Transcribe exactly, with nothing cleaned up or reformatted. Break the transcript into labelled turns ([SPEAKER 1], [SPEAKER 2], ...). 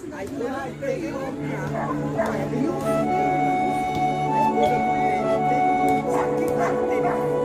[SPEAKER 1] Aí quando eu peguei o carro, aí ele não. Aí quando eu fui ver, não tem. Sabe o que que tem?